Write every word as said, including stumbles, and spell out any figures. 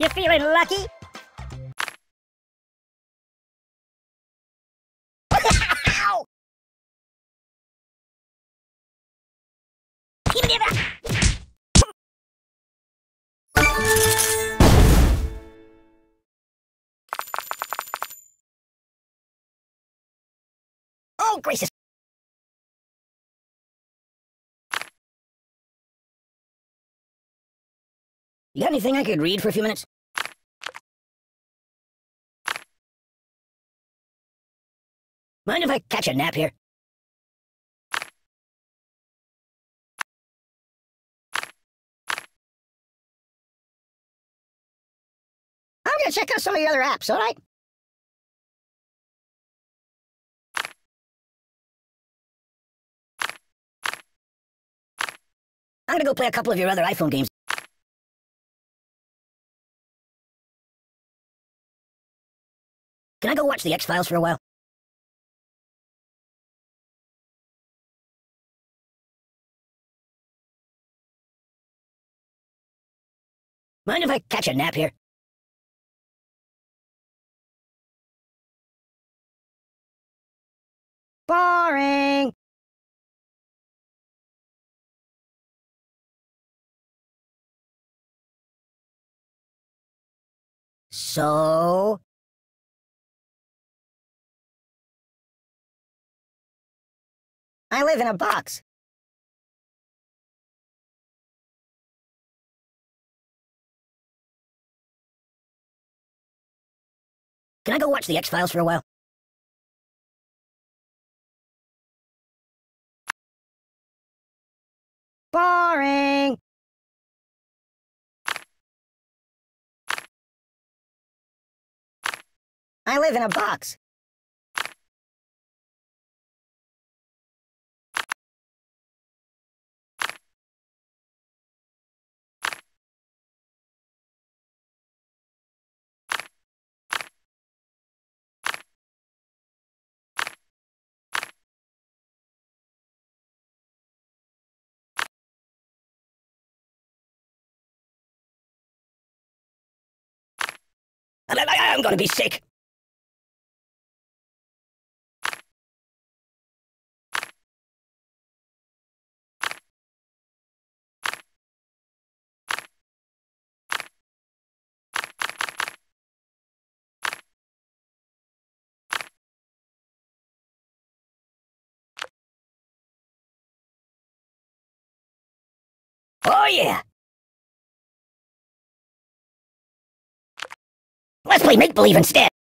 You feeling lucky? Ow! Give me that! Oh, gracious! You got anything I could read for a few minutes? Mind if I catch a nap here? I'm gonna check out some of your other apps, alright? I'm gonna go play a couple of your other iPhone games. Can I go watch the X-Files for a while? Mind if I catch a nap here? Boring! So... I live in a box. Can I go watch the X-Files for a while? Boring! I live in a box. I, I, I'm gonna be sick. Oh yeah! Let's play make-believe instead!